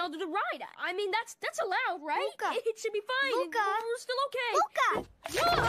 to the ride. I mean, that's allowed, right? Luca. It should be fine. Luca. We're still okay. Luca!